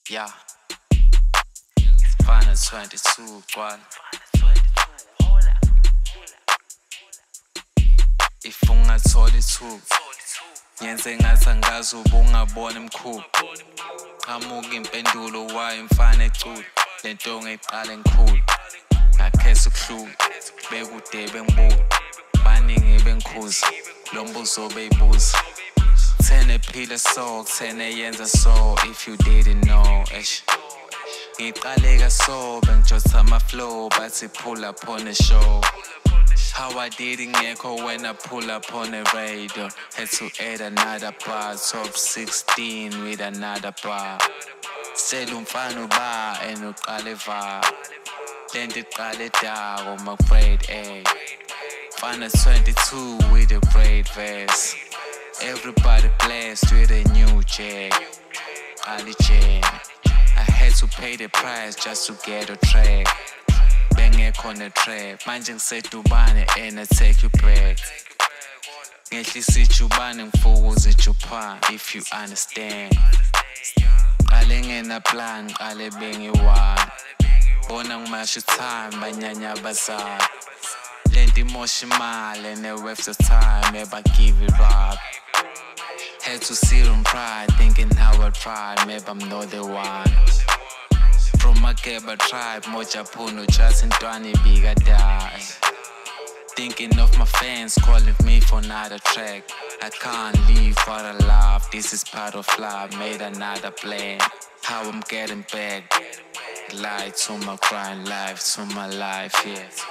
Yeah, Final 22, kwala. If ungathola ithuba, ngenze ngathi angazi ubungabona mkhulu. Qamuka impendulo wayo mfana ecula, lento ngeyiqala engikhulu. Ngakhetha ukuhlula, bekude bengibuka, baningi bengikhuza, lo mbuzo beyibuza. 10 ephila so, 10 eyenza so, if you didn't know, eish. Ngiqaleka so, bengijotha ama-flow, bathi pull up on the show. How I did it ngekho when I pull up on the radio. Had to add another bar, top 16 with another bar. Sel umfana uba and uqale va. Lento iqale dako ma-grade A. Final 22 with a great verse. Everybody blessed with a new check. Qali J. I had to pay the price just to get a track. Bengekho ne-trap, manje ngisedubane and I take you back. Ngehlisa ijubane ngifukuza iJapan, if you understand. Qale ngena plan, qale bengi-one. Bona ngimasha time, banyanya abazali. Lento imosha imali and the waste of time, maybe give it up. Had to sit on pride, thinking how I tried, maybe I'm not the one. From my Keba tribe, moja puno just in Twani bigger die. Thinking of my fans calling me for another track. I can't leave for a laugh, this is part of life, made another plan. How I'm getting back, lie to my grind life, to my life, yeah.